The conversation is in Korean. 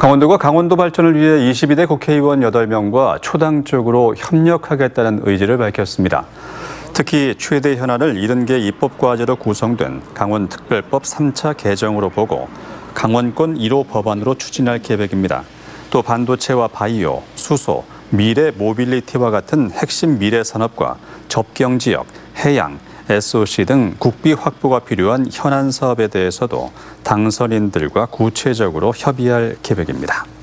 강원도가 강원도 발전을 위해 22대 국회의원 8명과 초당적으로 협력하겠다는 의지를 밝혔습니다. 특히 최대 현안을 70개 입법과제로 구성된 강원특별법 3차 개정으로 보고 강원권 1호 법안으로 추진할 계획입니다. 또 반도체와 바이오, 수소, 미래 모빌리티와 같은 핵심 미래 산업과 접경지역, 해양, SOC 등 국비 확보가 필요한 현안 사업에 대해서도 당선인들과 구체적으로 협의할 계획입니다.